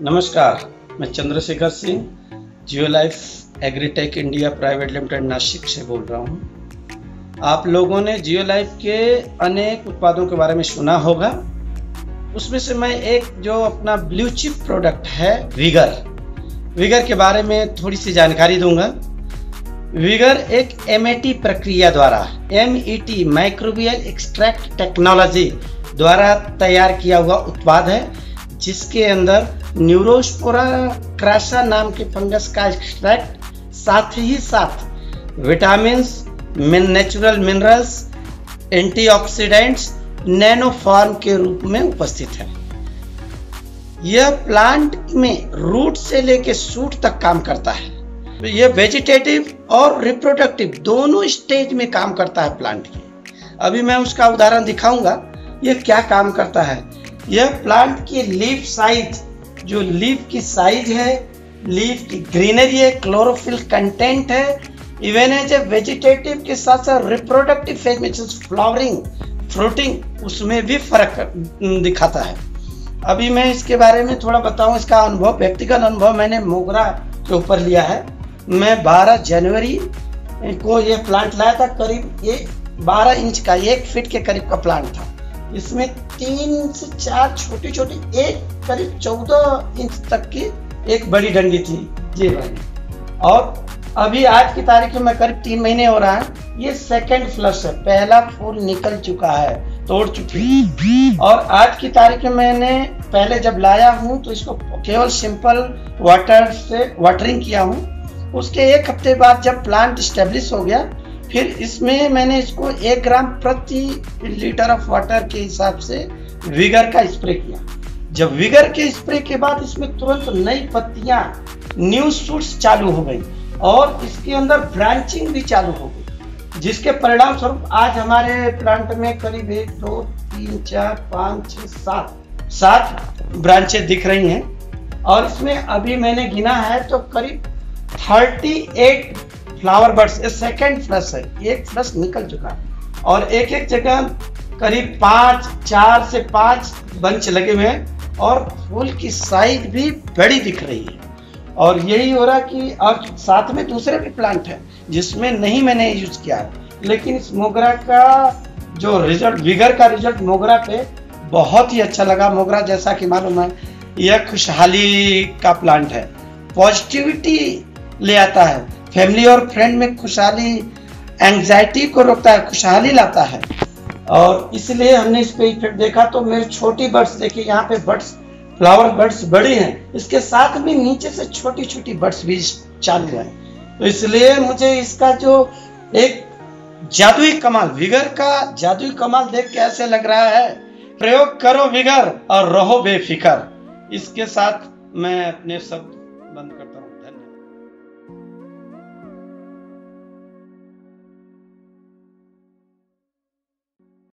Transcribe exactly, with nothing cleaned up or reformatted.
नमस्कार, मैं Chandrashekhar Singh Jio life agritech India private limited Nashik से बोल रहा हूँ। आप लोगों ने जियो लाइफ के अनेक उत्पादों के बारे में सुना होगा। उसमें से मैं एक जो अपना ब्लू चिप प्रोडक्ट है विगर विगर के बारे में थोड़ी सी जानकारी दूंगा। विगर एक एम ए टी प्रक्रिया द्वारा M E T microbial extract technology द्वारा तैयार किया हुआ उत्पाद है, जिसके अंदर न्यूरोस्पोरा क्रासा नाम के फंगस का एक्सट्रैक्ट, साथ ही साथ vitamin, natural minerals, antioxidants nano form के रूप में उपस्थित है। यह प्लांट में रूट से लेकर शूट तक काम करता है। यह वेजिटेटिव और रिप्रोडक्टिव दोनों स्टेज में काम करता है प्लांट के। अभी मैं उसका उदाहरण दिखाऊंगा यह क्या काम करता है। यह प्लांट की लीफ साइज, जो लीफ की साइज है, लीफ की ग्रीनरी है, क्लोरोफिल कंटेंट है, इवन एज ए वेजिटेटिव के साथ साथ रिप्रोडक्टिव फेज में फ्लावरिंग, फ्रूटिंग, उसमें भी फर्क दिखाता है। अभी मैं इसके बारे में थोड़ा बताऊं। इसका अनुभव, व्यक्तिगत अनुभव मैंने मोगरा के ऊपर लिया है। मैं बारह जनवरी को ये प्लांट लाया था। करीब ये बारह इंच का, एक फीट के करीब का प्लांट था। इसमें तीन से चार छोटी छोटी, एक करीब चौदह इंच तक की एक बड़ी डंडी थी ये वाली। और अभी आज की तारीख में करीब तीन महीने हो रहा है। ये सेकंड फ्लश है, पहला फूल निकल चुका है, तोड़ चुकी है। और आज की तारीख में मैंने पहले जब लाया हूँ तो इसको केवल सिंपल वाटर से वाटरिंग किया हूँ। उसके एक हफ्ते बाद जब प्लांट स्टेब्लिश हो गया, फिर इसमें मैंने इसको एक ग्राम प्रति लीटर ऑफ वाटर के हिसाब से विगर का स्प्रे किया। जब विगर के स्प्रे के बाद इसमें तुरंत नई पत्तियां, न्यू शूट्स चालू हो गई और इसके अंदर ब्रांचिंग भी चालू हो गई, जिसके परिणाम स्वरूप आज हमारे प्लांट में करीब एक दो तीन चार पाँच छः सात सात ब्रांचें दिख रही हैं। और इसमें अभी मैंने गिना है तो करीब अड़तीस फ्लावर बर्ड्स, सेकेंड फ्लश है, एक फ्लश निकल चुका है। और एक एक जगह करीब पाँच, चार से पाँच बंच लगे हुए हैं और फूल की साइज भी बड़ी दिख रही है। और यही हो रहा कि और साथ में दूसरे भी प्लांट है जिसमें नहीं मैंने यूज किया है, लेकिन इस मोगरा का जो रिजल्ट, विगर का रिजल्ट मोगरा पे बहुत ही अच्छा लगा। मोगरा जैसा कि मालूम है यह खुशहाली का प्लांट है, पॉजिटिविटी ले आता है, फैमिली और फ्रेंड में खुशहाली, एंग्जाइटी को रोकता है, खुशहाली लाता है। और इसलिए हमने इस पे इफेक्ट देखा तो मेरी छोटी बर्ड्स देखिए, यहाँ पे बर्ड्स, फ्लावर बर्ड्स बड़ी हैं, इसके साथ भी नीचे से छोटी छोटी बर्ड्स भी चालू हैं। तो इसलिए मुझे इसका जो एक जादुई कमाल, विगर का जादुई कमाल देख के ऐसे लग रहा है प्रयोग करो विगर और रहो बेफिक्र। इसके साथ मैं अपने शब्द बंद करता हूँ। धन्यवाद।